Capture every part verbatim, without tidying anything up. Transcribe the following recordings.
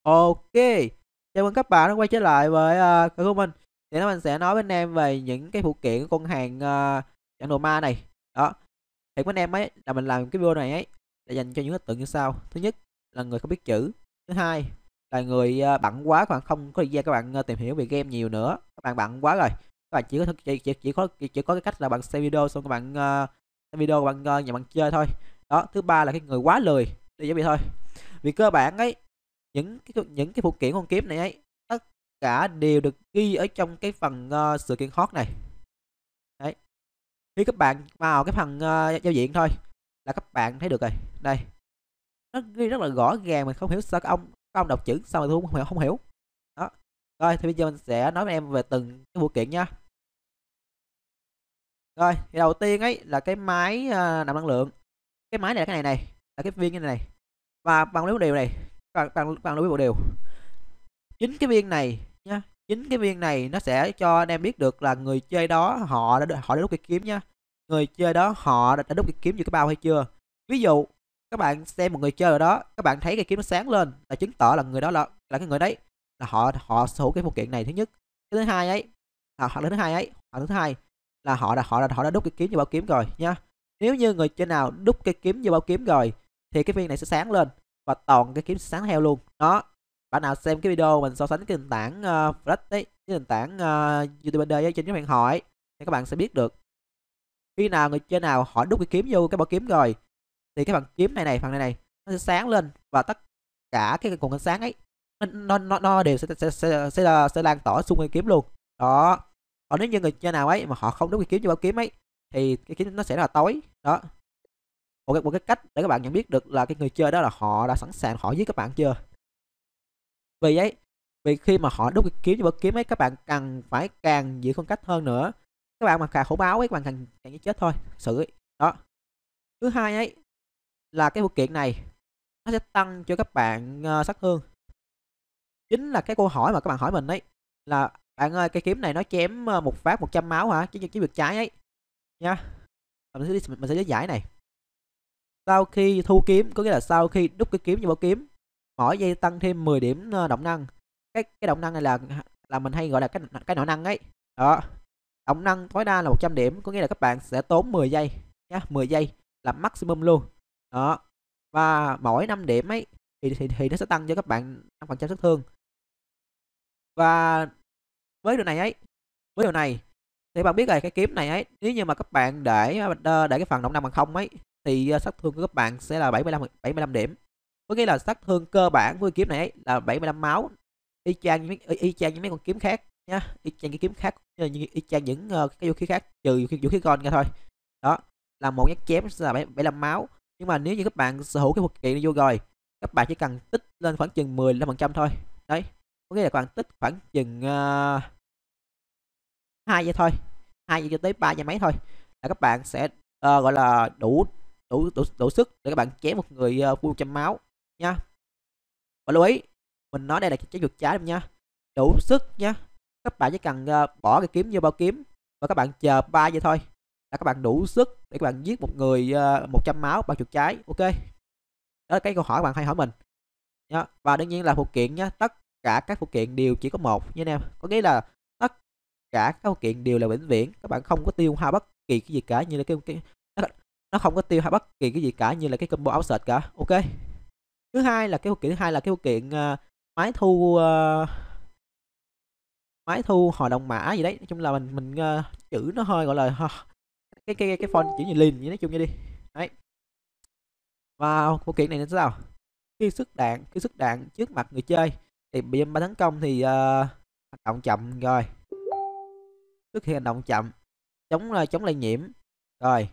Ok, chào mừng các bạn đã quay trở lại với uh, kênh của mình. Thì nó mình sẽ nói với anh em về những cái phụ kiện của con hàng uh, trận đồ ma này. Đó, thì với anh em ấy là mình làm cái video này ấy để dành cho những đối tượng như sau. Thứ nhất là người không biết chữ. Thứ hai là người uh, bận quá, các bạn không có thời gian các bạn uh, tìm hiểu về game nhiều nữa. Các bạn bận quá rồi. Các bạn chỉ có chỉ, chỉ, chỉ có chỉ có cái cách là bạn xem video xong các bạn uh, xem video bạn uh, nhà bạn chơi thôi. Đó, thứ ba là cái người quá lười đi giống vậy thôi. Vì cơ bản ấy những cái những cái phụ kiện con kiếm này ấy tất cả đều được ghi ở trong cái phần uh, sự kiện hot này. Đấy, khi các bạn vào cái phần uh, giao diện thôi là các bạn thấy được rồi. Đây, nó ghi rất là rõ ràng, mình không hiểu sao các ông các ông đọc chữ sao mà tôi không hiểu không hiểu. Đó, rồi thì bây giờ mình sẽ nói với em về từng cái phụ kiện nha. Rồi thì đầu tiên ấy là cái máy uh, nạp năng lượng. Cái máy này là cái này này, là cái viên như này, và bằng lưu đều này, bằng bằng bằng lưu đều chính cái viên này nha, chính cái viên này nó sẽ cho anh em biết được là người chơi đó họ đã họ đã đúc cái kiếm nha, người chơi đó họ đã, đã đúc cái kiếm như cái bao hay chưa. Ví dụ các bạn xem một người chơi ở đó, các bạn thấy cái kiếm nó sáng lên là chứng tỏ là người đó là là cái người đấy là họ họ sở hữu cái phụ kiện này. Thứ nhất. Cái thứ hai ấy là hoặc là thứ hai ấy hoặc thứ hai là họ đã họ đã họ đã đúc cái kiếm như bao kiếm rồi nha. Nếu như người chơi nào đúc cái kiếm như bao kiếm rồi thì cái viên này sẽ sáng lên và toàn cái kiếm sẽ sáng theo luôn đó. Bạn nào xem cái video mình so sánh cái nền tảng uh, Flash ấy, cái nền tảng uh, YouTube ấy trên cái màn hỏi thì các bạn sẽ biết được khi nào người chơi nào họ đúc cái kiếm vô cái bảo kiếm rồi thì cái phần kiếm này này phần này này nó sẽ sáng lên và tất cả cái cuộn ánh sáng ấy nó nó nó đều sẽ sẽ sẽ sẽ, sẽ, sẽ lan tỏa xung quanh kiếm luôn đó. Còn nếu như người chơi nào ấy mà họ không đúc cái kiếm vô bảo kiếm ấy thì cái kiếm nó sẽ là tối đó. Một cái, một cái cách để các bạn nhận biết được là cái người chơi đó là họ đã sẵn sàng họ giết các bạn chưa. Vì ấy, vì khi mà họ đúc cái kiếm cho bậc kiếm ấy, các bạn cần phải càng giữ khoảng cách hơn nữa. Các bạn mà càng khổ báo ấy, các bạn càng càng chết thôi, sự ấy. Đó. Thứ hai ấy là cái phụ kiện này nó sẽ tăng cho các bạn uh, sát thương. Chính là cái câu hỏi mà các bạn hỏi mình ấy là bạn ơi cái kiếm này nó chém uh, một phát một trăm máu hả? Chứ chứ việc trái ấy. Nha. Mình sẽ mình sẽ lý giải này. Sau khi thu kiếm có nghĩa là sau khi đúc cái kiếm như bảo kiếm, mỗi giây tăng thêm mười điểm uh, động năng. Cái cái động năng này là là mình hay gọi là cái cái nội năng ấy. Đó. Động năng tối đa là một trăm điểm, có nghĩa là các bạn sẽ tốn mười giây nhá, mười giây là maximum luôn. Đó. Và mỗi năm điểm ấy thì thì, thì nó sẽ tăng cho các bạn năm phần trăm sát thương. Và với điều này ấy, với điều này thì bạn biết rồi, cái kiếm này ấy nếu như mà các bạn để để cái phần động năng bằng không ấy thì sát thương của các bạn sẽ là bảy mươi lăm bảy mươi lăm điểm. Có nghĩa là sát thương cơ bản của kiếm này ấy là bảy mươi lăm máu, y chang như y, y chang như mấy con kiếm khác nhá, y chang cái kiếm khác như y chang những uh, cái vũ khí khác trừ vũ khí, vũ khí con ra thôi. Đó là một nhát chém sẽ là bảy mươi lăm máu, nhưng mà nếu như các bạn sở hữu cái phụ kiện này vô rồi, các bạn chỉ cần tích lên khoảng chừng mười lăm phần trăm thôi. Đấy, có nghĩa là các bạn tích khoảng chừng uh, hai giây thôi, hai giây cho tới ba giây mấy thôi là các bạn sẽ uh, gọi là đủ đủ đủ đủ sức để các bạn chém một người uh, full trăm máu nha. Và lưu ý, mình nói đây là cái vượt trái nha, đủ sức nha. Các bạn chỉ cần uh, bỏ cái kiếm vô bao kiếm và các bạn chờ ba giây thôi là các bạn đủ sức để các bạn giết một người uh, một trăm máu bằng chuột trái. Ok, đó là cái câu hỏi các bạn hay hỏi mình nhá. Và đương nhiên là phụ kiện nhá, tất cả các phụ kiện đều chỉ có một nha anh em, có nghĩa là tất cả các phụ kiện đều là vĩnh viễn, các bạn không có tiêu hao bất kỳ cái gì cả, như là cái, cái nó không có tiêu hao bất kỳ cái gì cả như là cái combo áo sệt cả. Ok, thứ hai là cái phụ kiện thứ hai là cái phụ kiện uh, máy thu uh, máy thu hồi đồng mã gì đấy. Nói chung là mình mình uh, chữ nó hơi gọi là uh, cái cái cái font chữ như lìn vậy, nói chung như đi đấy. Và phụ kiện này là sao, khi sức đạn khi sức đạn trước mặt người chơi thì bị ba tấn công thì uh, hoạt động chậm rồi, trước khi hành động chậm, chống uh, chống lây nhiễm rồi,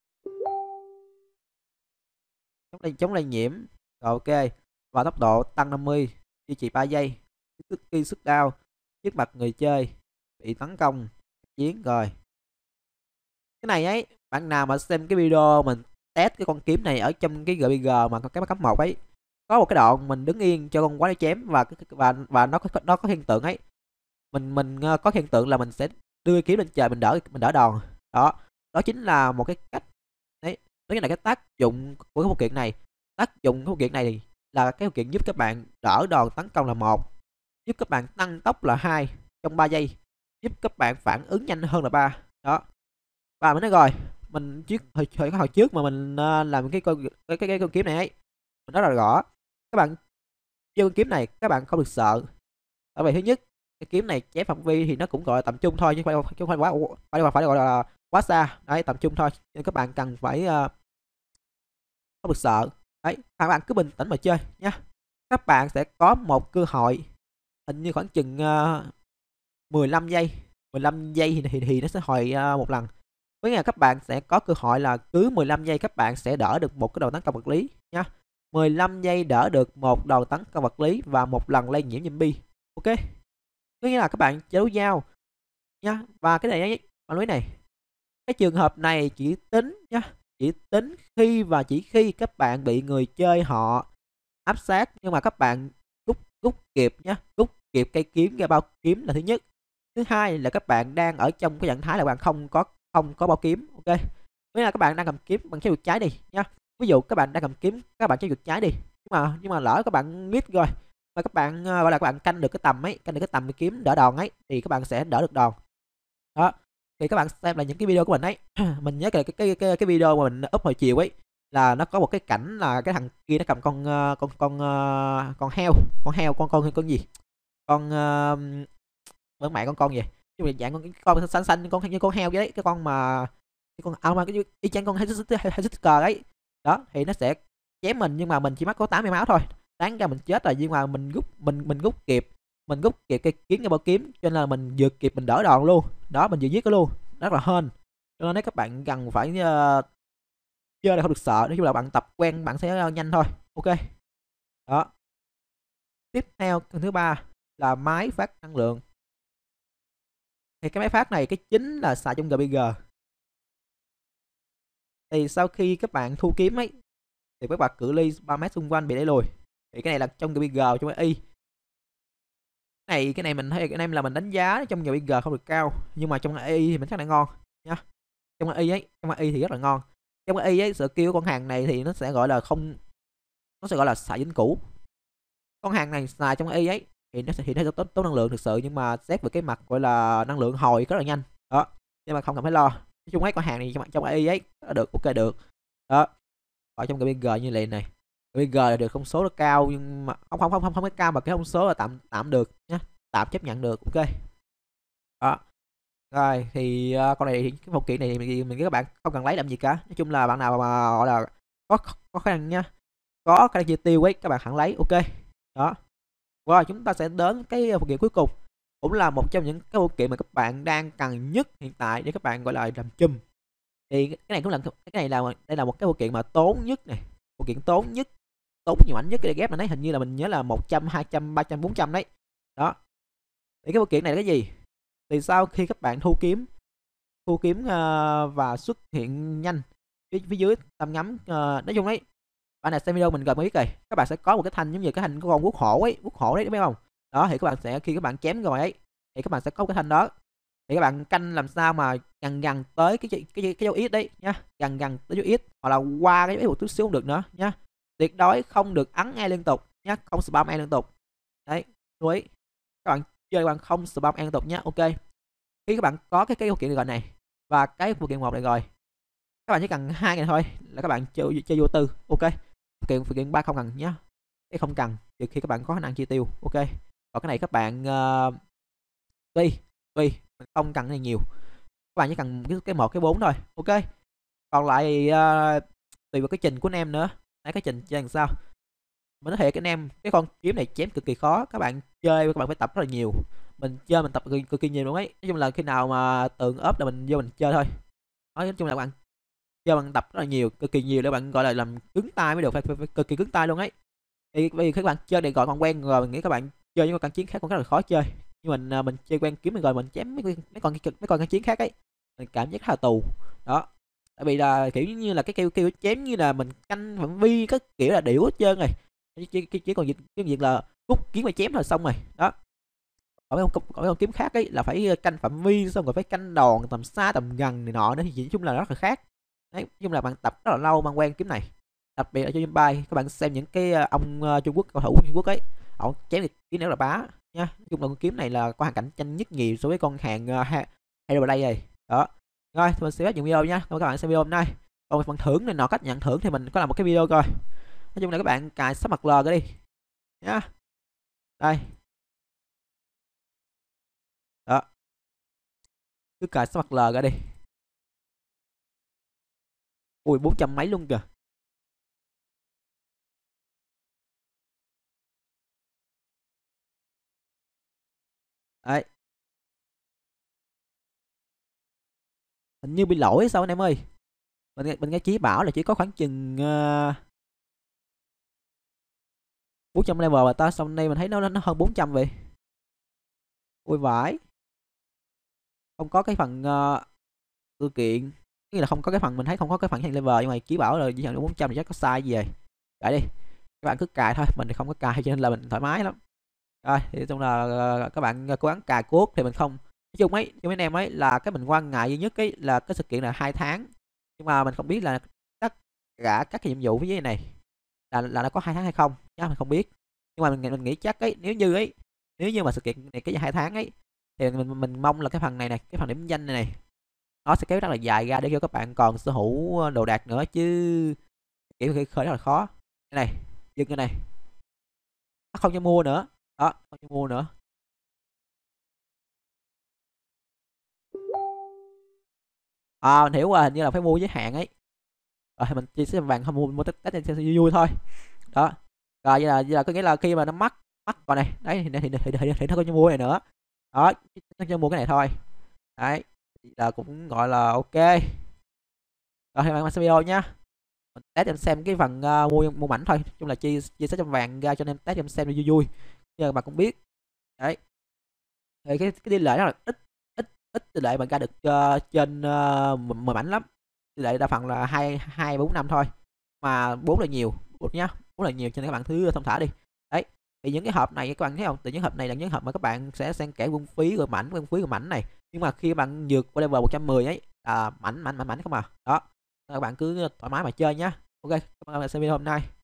chống lây chống lây nhiễm rồi. Ok, và tốc độ tăng năm mươi, duy trì ba giây, tức khi sức đau trước mặt người chơi bị tấn công chiến rồi. Cái này ấy, bạn nào mà xem cái video mình test cái con kiếm này ở trong cái giê pê giê mà cái cấp một ấy, có một cái đoạn mình đứng yên cho con quái nó chém và và và nó có nó có hiện tượng ấy, mình mình có hiện tượng là mình sẽ đưa kiếm lên trời, mình đỡ mình đỡ đòn đó. Đó chính là một cái cách đấy, đó chính là cái tác dụng của cái phụ kiện này. Tác dụng của phụ kiện này là cái điều kiện giúp các bạn đỡ đòn tấn công là một, giúp các bạn tăng tốc là hai trong ba giây, giúp các bạn phản ứng nhanh hơn là ba. Đó. Và mình nói rồi, mình trước hồi, hồi, hồi trước mà mình uh, làm cái con cái, cái cái con kiếm này ấy, mình nói là rõ các bạn chơi con kiếm này các bạn không được sợ. Tại vì thứ nhất, cái kiếm này chém phạm vi thì nó cũng gọi là tầm trung thôi chứ không phải chứ không phải quá phải phải gọi là quá xa. Đấy, tầm trung thôi. Nên các bạn cần phải uh, không được sợ. Đấy, các bạn cứ bình tĩnh mà chơi nhá. Các bạn sẽ có một cơ hội hình như khoảng chừng uh, mười lăm giây, mười lăm giây thì, thì, thì nó sẽ hồi uh, một lần. Với nghĩa là các bạn sẽ có cơ hội là cứ mười lăm giây các bạn sẽ đỡ được một cái đòn tấn công vật lý nhá. mười lăm giây đỡ được một đòn tấn công vật lý và một lần lây nhiễm zombie. Ok. Có nghĩa là các bạn chơi đấu dao nhá. Và cái này bạn nói này, cái trường hợp này chỉ tính nhá, chỉ tính khi và chỉ khi các bạn bị người chơi họ áp sát nhưng mà các bạn rút rút kịp nhá, rút kịp cây kiếm ra bao kiếm là thứ nhất. Thứ hai là các bạn đang ở trong cái trạng thái là bạn không có không có bao kiếm. Ok. Nghĩa là các bạn đang cầm kiếm bằng cái chuột trái đi nhá. Ví dụ các bạn đang cầm kiếm, các bạn chơi chuột trái đi. Nhưng mà nhưng mà lỡ các bạn miss rồi và các bạn uh, gọi là các bạn canh được cái tầm ấy, canh được cái tầm cái kiếm đỡ đòn ấy thì các bạn sẽ đỡ được đòn. Đó. Thì các bạn xem là những cái video của mình ấy, mình nhớ cái cái cái cái video mà mình up hồi chiều ấy là nó có một cái cảnh là cái thằng kia nó cầm con uh, con con uh, con heo, con heo con con con gì? Con uh, vẫn mẹ con con gì? Nhưng mà dạng con con xanh xanh con như con heo vậy đấy, cái con mà cái con à, mà cái y chang con Hezker ấy. Đó thì nó sẽ chém mình nhưng mà mình chỉ mắc có tám mươi máu thôi. Đáng ra mình chết rồi nhưng mà mình rút mình mình rút kịp, mình rút kịp cái kiếm cái bao kiếm cho nên là mình vượt kịp, mình đỡ đòn luôn. Đó, mình vừa giết nó luôn. Rất là hên. Cho nên nếu các bạn cần phải uh, chơi là không được sợ, nói chung là bạn tập quen bạn sẽ nhanh thôi. Ok. Đó. Tiếp theo con thứ ba là máy phát năng lượng. Thì cái máy phát này cái chính là xài trong giê pê giê. Thì sau khi các bạn thu kiếm ấy thì các bạn cự ly ba mét xung quanh bị đẩy lùi. Thì cái này là trong giê pê giê, trong a i. Cái này cái này mình thấy cái này là mình đánh giá trong giê pê giê không được cao, nhưng mà trong a i thì mình chắc là ngon nha. Trong a i ấy, trong a i thì rất là ngon. Trong a i ấy, skill của con hàng này thì nó sẽ gọi là không, nó sẽ gọi là xài vĩnh cửu. Con hàng này xài trong a i ấy thì nó sẽ thì nó sẽ tốn, tốn năng lượng thực sự, nhưng mà xét về cái mặt gọi là năng lượng hồi rất là nhanh. Đó. Nhưng mà không cần phải lo. Nói chung ấy con hàng này trong, trong a i ấy được, ok được. Đó. Ở trong giê pê giê như này này. giê pê giê là được thông số nó cao nhưng mà không không không không không có cao mà cái thông số là tạm tạm được nhá, tạm chấp nhận được. Ok. Đó. Rồi thì uh, con này thì cái phụ kiện này mình mình các bạn không cần lấy làm gì cả. Nói chung là bạn nào mà gọi là có có khả năng nha, có khả năng chi tiêu ấy các bạn hẳn lấy. Ok. Đó. Rồi chúng ta sẽ đến cái phụ kiện cuối cùng, cũng là một trong những cái phụ kiện mà các bạn đang cần nhất hiện tại để các bạn gọi là làm chum. Thì cái này cũng là cái này là đây là một cái phụ kiện mà tốn nhất này, phụ kiện tốn nhất, tốn nhiều ảnh nhất cái ghép mà thấy hình như là mình nhớ là một trăm, hai trăm, ba trăm, bốn trăm đấy. Đó. Thì cái phụ kiện này là cái gì? Thì sau khi các bạn thu kiếm, thu kiếm uh, và xuất hiện nhanh phía, phía dưới tầm ngắm, uh, nói chung đấy, bạn này xem video mình gần biết rồi, các bạn sẽ có một cái thanh giống như cái thanh của con quốc hổ ấy, quốc hổ đấy, biết không? Đó thì các bạn sẽ khi các bạn chém rồi ấy thì các bạn sẽ có cái thanh đó, thì các bạn canh làm sao mà gần gần tới cái cái cái, cái dấu ít đấy nhá, gần gần tới dấu ít hoặc là qua cái dấu ít một chút xíu không được nữa nhá, tuyệt đối không được ấn e liên tục nhá, không spam e liên tục đấy. Lưu ý các bạn chơi các bạn không spam e liên tục nhá. Ok. Khi các bạn có cái cái phụ kiện gọi này và cái phụ kiện một này rồi, các bạn chỉ cần hai ngày thôi là các bạn chơi chơi vô tư. Ok. Phụ kiện phụ kiện ba không cần nhá, cái không cần trừ khi các bạn có khả năng chi tiêu. Ok. Còn cái này các bạn uh, tùy tùy mình không cần này nhiều, các bạn chỉ cần cái cái một cái bốn thôi. Ok. Còn lại uh, tùy vào cái trình của anh em nữa, thấy cái trình chơi làm sao. Mình nói thiệt cái anh em, cái con kiếm này chém cực kỳ khó, các bạn chơi các bạn phải tập rất là nhiều, mình chơi mình tập cực, cực kỳ nhiều luôn ấy. Nói chung là khi nào mà tượng ốp là mình vô mình chơi thôi. Nói chung là các bạn chơi bằng tập rất là nhiều, cực kỳ nhiều để bạn gọi là làm cứng tay mới được, phải, phải, phải cực kỳ cứng tay luôn ấy. Thì vì các bạn chơi này gọi còn quen rồi, mình nghĩ các bạn chơi những con chiến khác cũng rất là khó chơi, nhưng mình mình chơi quen kiếm mình rồi mình chém mấy mấy con mấy con chiến khác ấy mình cảm giác khá là tù. Đó. Tại vì là kiểu như là cái kêu kêu chém như là mình canh phạm vi các kiểu là điểu hết trơn rồi, chỉ, chỉ, chỉ còn việc cái việc là rút kiếm mà chém là xong rồi. Đó. Còn mấy con, còn mấy con kiếm khác ấy là phải canh phạm vi, xong rồi phải canh đòn tầm xa tầm gần này nọ nữa, thì nói chung là rất là khác. Đấy, nói chung là bạn tập rất là lâu mang quen kiếm này. đặc biệt là cho bay các bạn xem những cái ông Trung Quốc, cầu thủ Trung Quốc ấy, ông chém được kiếm nếu là bá nha. Nói chung là con kiếm này là có hoàn cảnh tranh nhất nhiều so với con hàng uh, Hero đây rồi đó. Rồi thì mình sẽ bắt dừng video nha, cảm ơn các bạn xem video hôm nay. Còn phần thưởng này nọ, cách nhận thưởng thì mình có làm một cái video coi. Nói chung là các bạn cài sắp mặt lờ cái đi nhá. Đây đó, cứ cài sắp mặt lờ ra đi. Ui bốn trăm mấy luôn kìa. Đấy, hình như bị lỗi sao anh em ơi. Mình nghe, mình nghe Chí bảo là chỉ có khoảng chừng uh, bốn trăm level mà ta, xong nay mình thấy nó nó hơn bốn trăm vậy. Ui vãi, không có cái phần uh, sự kiện, nghĩa là không có cái phần, mình thấy không có cái phần hiện level, nhưng mà Chí bảo là chỉ nhận được bốn trăm thì chắc có sai gì vậy. Cài đi, các bạn cứ cài thôi, mình thì không có cài cho nên là mình thoải mái lắm. Rồi thì chung là uh, các bạn cố gắng cài cốt thì mình không, nói chung ấy cho mấy anh em ấy là cái mình quan ngại duy nhất ấy là cái sự kiện là hai tháng, nhưng mà mình không biết là tất cả các cái nhiệm vụ với này là là nó có hai tháng hay không nhá, mình không biết. Nhưng mà mình, mình nghĩ chắc ấy, nếu như ấy, nếu như mà sự kiện này cái hai tháng ấy thì mình mình mong là cái phần này này, cái phần điểm danh này này nó sẽ kéo rất là dài ra để cho các bạn còn sở hữu đồ đạc nữa chứ, kiểu khởi rất là khó. Cái này dừng cái này, nó không cho mua nữa đó, không cho mua nữa. À mình hiểu rồi, hình như là phải mua giới hạn ấy. Rồi mình chia sẻ vàng không mua, mua tất tết cho vui vui thôi đó. Rồi vậy là, vậy là có nghĩa là khi mà nó mắc mắc còn này đấy thì thì, thì, thì, thì, thì nó không cho mua này nữa đó, nó cho mua cái này thôi đấy, là cũng gọi là ok. Rồi thì bạn xem video nhá, mình test em xem cái phần uh, mua mua mảnh thôi, chung là chia chia sẻ trong vàng ra cho anh em test em xem cho vui vui, nhưng mà bạn cũng biết đấy, thì cái cái tỷ lệ nó là ít ít ít tỷ lệ bạn ra được uh, trên uh, mười mảnh lắm, tỷ lệ đa phần là hai hai bốn năm thôi, mà bốn là nhiều bốn nhá, bốn là nhiều cho nên các bạn thứ thông thả đi đấy. Thì những cái hộp này các bạn thấy không, từ những hộp này là những hộp mà các bạn sẽ xen kẽ quân phí rồi mảnh quân phí rồi mảnh này, nhưng mà khi bạn vượt qua level một trăm mười ấy à, mảnh mảnh mảnh mảnh không à đó, các bạn cứ thoải mái mà chơi nhá. Ok, cảm ơn các bạn xem video hôm nay.